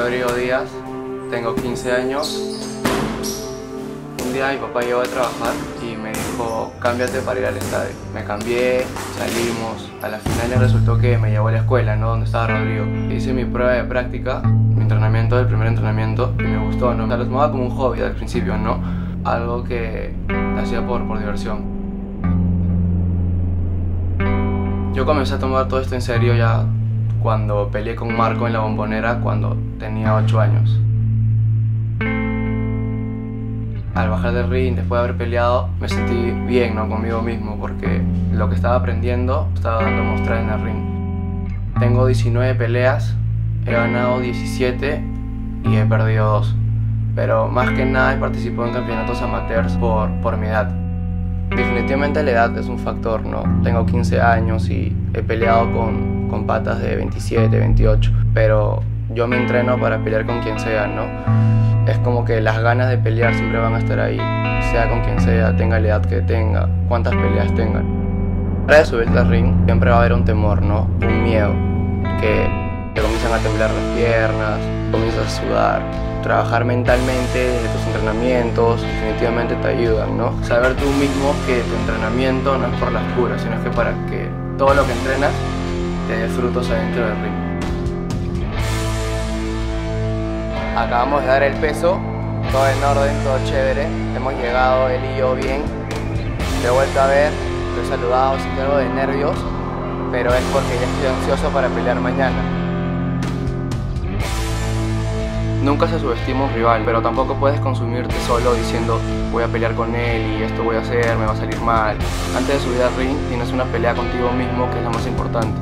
Rodrigo Díaz, tengo 15 años. Un día mi papá llegó a trabajar y me dijo, cámbiate para ir al estadio. Me cambié, salimos. A la final resultó que me llevó a la escuela, ¿no? Donde estaba Rodrigo. Hice mi prueba de práctica, mi entrenamiento, el primer entrenamiento, y me gustó, ¿no? O sea, lo tomaba como un hobby al principio, ¿no? Algo que hacía por diversión. Yo comencé a tomar todo esto en serio ya cuando peleé con Marco en la Bombonera cuando tenía 8 años. Al bajar del ring, después de haber peleado, me sentí bien, ¿no? Conmigo mismo, porque lo que estaba aprendiendo estaba dando a mostrar en el ring. Tengo 19 peleas, he ganado 17 y he perdido 2. Pero más que nada he participado en campeonatos amateurs por mi edad. Definitivamente la edad es un factor, ¿no? Tengo 15 años y he peleado con patas de 27, 28, pero yo me entreno para pelear con quien sea, ¿no? Es como que las ganas de pelear siempre van a estar ahí, sea con quien sea, tenga la edad que tenga, cuántas peleas tengan. A la hora de subirte al ring siempre va a haber un temor, ¿no? Un miedo, que te comienzan a temblar las piernas, comienzas a sudar. Trabajar mentalmente desde tus entrenamientos definitivamente te ayudan, ¿no? Saber tú mismo que tu entrenamiento no es por las puras, sino es que para que todo lo que entrenas te dé frutos adentro del ring. Acabamos de dar el peso, todo en orden, todo chévere. Hemos llegado él y yo bien. Te he vuelto a ver, te he saludado, siento algo de nervios, pero es porque ya estoy ansioso para pelear mañana. Nunca se subestima un rival, pero tampoco puedes consumirte solo diciendo voy a pelear con él y esto voy a hacer, me va a salir mal. Antes de subir al ring tienes una pelea contigo mismo, que es lo más importante.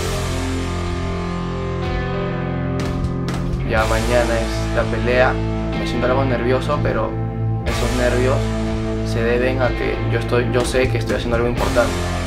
Ya mañana es la pelea, me siento algo nervioso, pero esos nervios se deben a que yo sé que estoy haciendo algo importante.